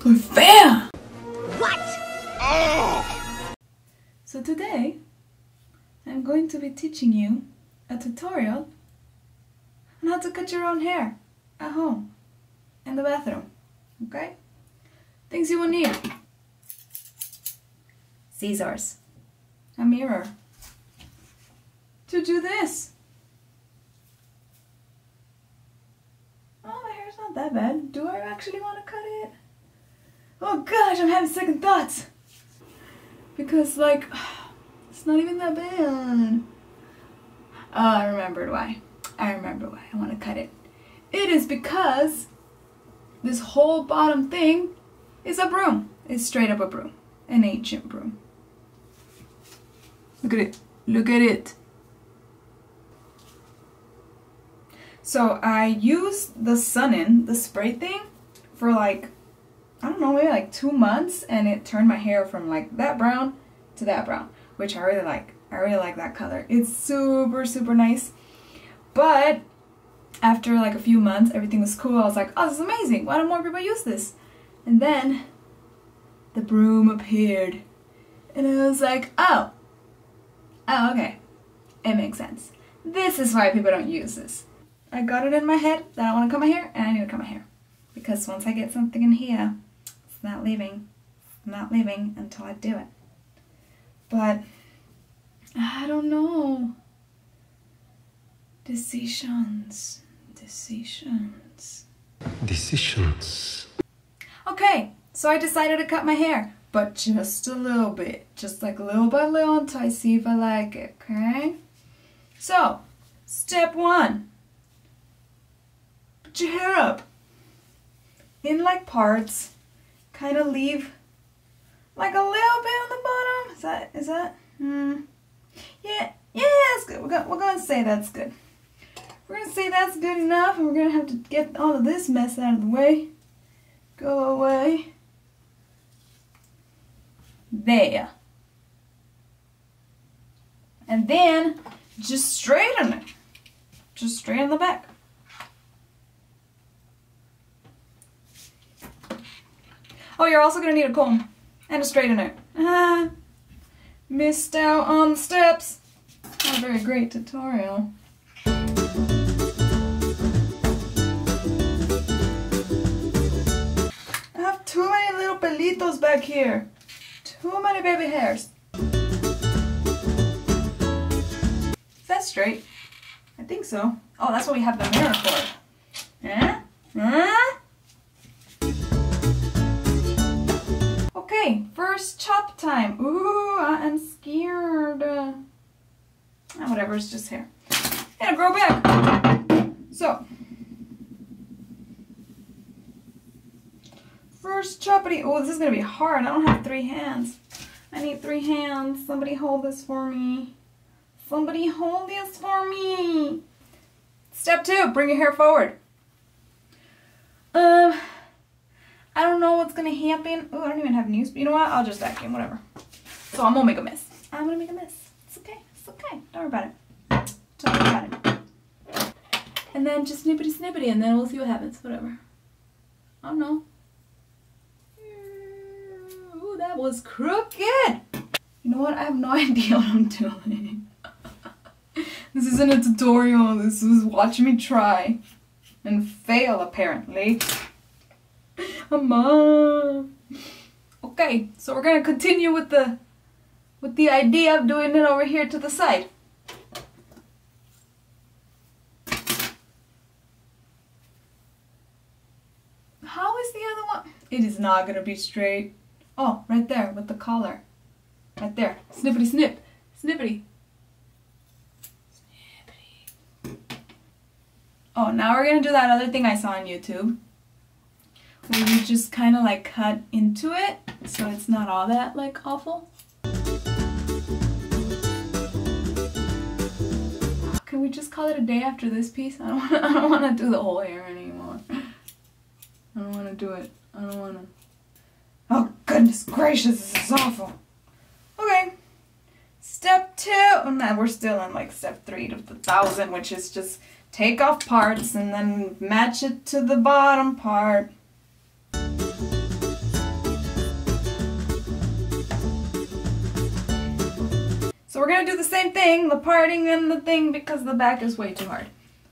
Fair! What? So today, I'm going to be teaching you a tutorial on how to cut your own hair at home, in the bathroom, okay? Things you will need. Scissors. A mirror. To do this. Oh, my hair's not that bad. Do I actually want to cut it? Oh gosh, I'm having second thoughts. Because like, it's not even that bad. Oh, I remembered why. I remember why I want to cut it. It is because this whole bottom thing is a broom. It's straight up a broom. An ancient broom. Look at it. Look at it. So I used the Sun-In, the spray thing, for like, I don't know, maybe like 2 months, and it turned my hair from like that brown to that brown, which I really like. I really like that color. It's super, super nice. But after like a few months, everything was cool. I was like, oh, this is amazing. Why don't more people use this? And then the broom appeared. And I was like, oh, okay. It makes sense. This is why people don't use this. I got it in my head that I want to cut my hair, and I need to cut my hair. Because once I get something in here, it's not leaving. It's not leaving until I do it. But I don't know. Decisions. Okay, so I decided to cut my hair, but just a little bit. Just like little by little until I see if I like it, okay? So, step 1. Put your hair up. In like parts. Kind of leave like a little bit on the bottom. Is that? Yeah, that's good. We're gonna say that's good. We're gonna say that's good enough, and we're gonna have to get all of this mess out of the way. Go away. There. And then just straighten it. Just straighten the back. Oh, you're also gonna need a comb and a straightener. Missed out on the steps. Not a very great tutorial. I have too many little pelitos back here. Too many baby hairs. Is that straight? I think so. Oh, that's what we have the mirror for. Okay, first chop time. Ooh, I am scared. Whatever, it's just hair. And grow back. So, first choppity. Oh, this is gonna be hard. I don't have 3 hands. I need 3 hands. Somebody hold this for me. Somebody hold this for me. Step 2, bring your hair forward. I don't know what's gonna happen. Oh, I don't even have news. But you know what? I'll just vacuum, whatever. So I'm gonna make a mess. I'm gonna make a mess. It's okay. It's okay. Don't worry about it. Don't worry about it. And then just snippety snippety, and then we'll see what happens. Whatever. I don't know. Ooh, that was crooked. You know what? I have no idea what I'm doing. This isn't a tutorial. This was watch me try and fail, apparently. Mom. Okay, so we're gonna continue with the idea of doing it over here to the side. How is the other one? It is not gonna be straight. Oh, right there with the collar. Right there. Snippety snip. Snippety. Snippety. Oh, now we're gonna do that other thing I saw on YouTube, where you just kind of like cut into it, so it's not all that like awful. Can we just call it a day after this piece? I don't want to do the whole hair anymore. I don't want to do it. I don't want to. Oh goodness gracious, this is awful. Okay, step 2. Oh, no, we're still in like step 3 to the 1,000, which is just take off parts and then match it to the bottom part. we're gonna do the same thing, the parting and the thing, because the back is way too hard.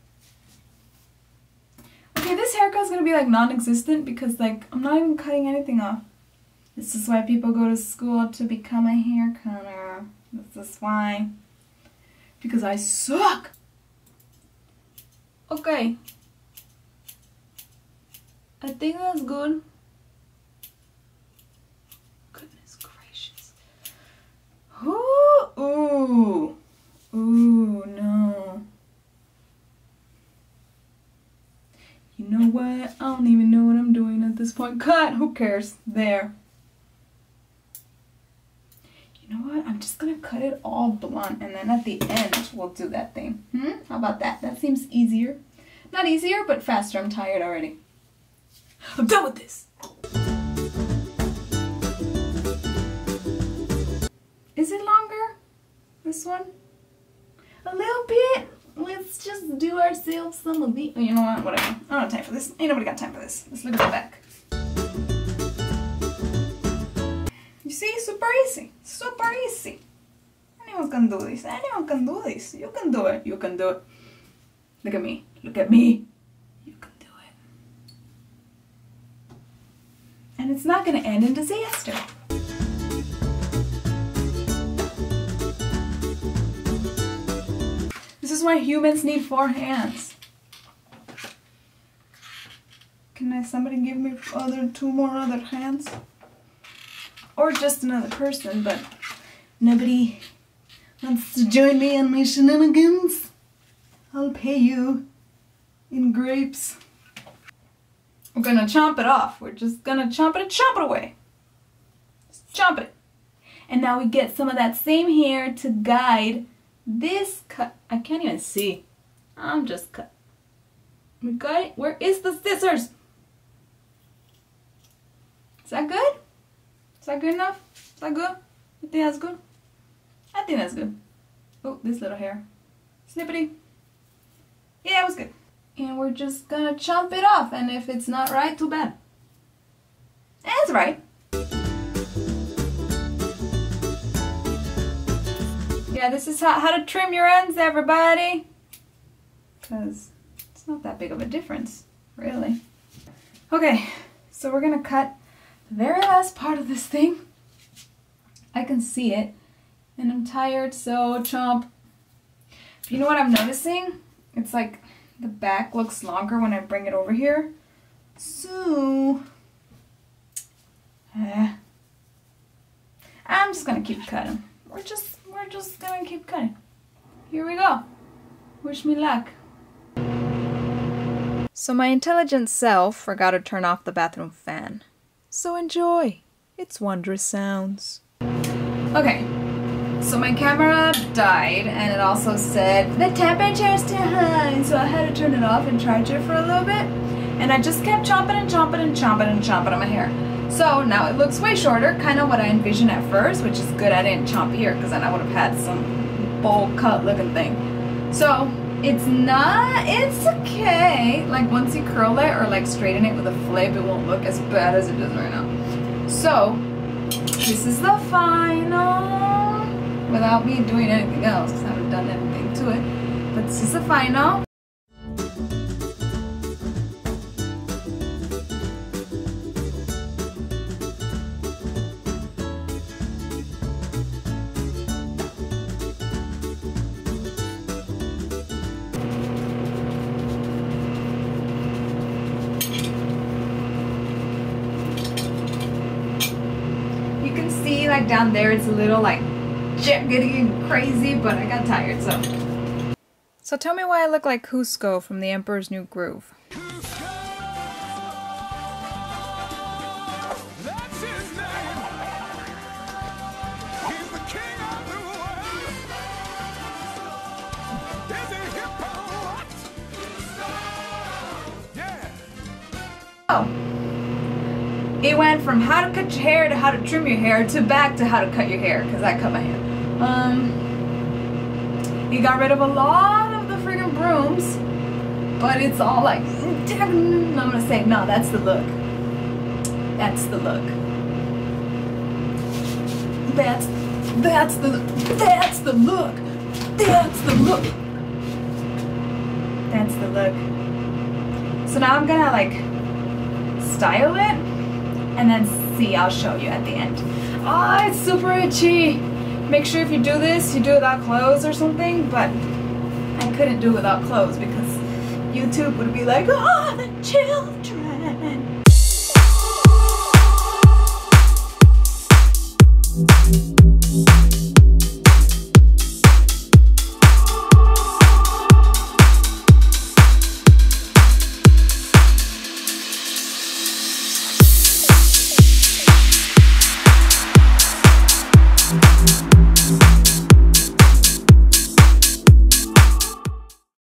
Okay, this haircut's gonna be like non-existent because like I'm not even cutting anything off. This is why people go to school to become a hair cutter. This is why. Because I suck. Okay. I think that's good. Goodness gracious. Ooh, ooh. Ooh, no. You know what? I don't even know what I'm doing at this point. Cut! Who cares? There. You know what? I'm just gonna cut it all blunt and then at the end we'll do that thing. How about that? That seems easier. Not easier, but faster. I'm tired already. I'm done with this! Is it longer? This one? A little bit? Let's just do ourselves some of the... You know what? Whatever. I don't have time for this. Ain't nobody got time for this. Let's look at the back. You see? Super easy. Super easy. Anyone's gonna do this. Anyone can do this. You can do it. You can do it. Look at me. Look at me. You can do it. And it's not gonna end in disaster. This is why humans need 4 hands. Can somebody give me 2 more other hands? Or just another person, but nobody wants to join me on my shenanigans. I'll pay you in grapes. We're gonna chomp it off. We're just gonna chomp it away. Just chomp it. And now we get some of that same hair to guide this cut. I can't even see. I'm just cut. We got it. Where is the scissors? Is that good? Is that good enough? Is that good? You think that's good? I think that's good. Oh, this little hair. Snippety. Yeah, it was good. And we're just gonna chomp it off. And if it's not right, too bad. It's right. Yeah, this is how to trim your ends, everybody. Because it's not that big of a difference, really. Okay, so we're gonna cut the very last part of this thing. I can see it, and I'm tired, so chomp. You know what I'm noticing? It's like the back looks longer when I bring it over here. So, I'm just gonna keep cutting. We're just gonna keep cutting. Here we go. Wish me luck. So my intelligent self forgot to turn off the bathroom fan. So enjoy its wondrous sounds. Okay, so my camera died and it also said the temperature is too high, so I had to turn it off and charge it for a little bit. And I just kept chomping and chomping and chomping and chomping on my hair. So now it looks way shorter, kind of what I envisioned at first, which is good I didn't chomp here because then I would have had some bowl cut looking thing. So it's okay. Like once you curl it or like straighten it with a flip, it won't look as bad as it does right now. So this is the final, without me doing anything else because I haven't done anything to it. But this is the final. Like down there it's a little like getting crazy, but I got tired, so tell me why I look like Cusco from The Emperor's New Groove. It went from how to cut your hair to how to trim your hair to back to how to cut your hair, because I cut my hair. It got rid of a lot of the friggin' brooms, but it's all like, I'm gonna say, no, that's the look. That's the look. That's the look. That's the look. That's the look. That's the look. So now I'm gonna like style it and then see, I'll show you at the end. Oh, it's super itchy. Make sure if you do this, you do it without clothes or something, but I couldn't do it without clothes because YouTube would be like, oh, the children.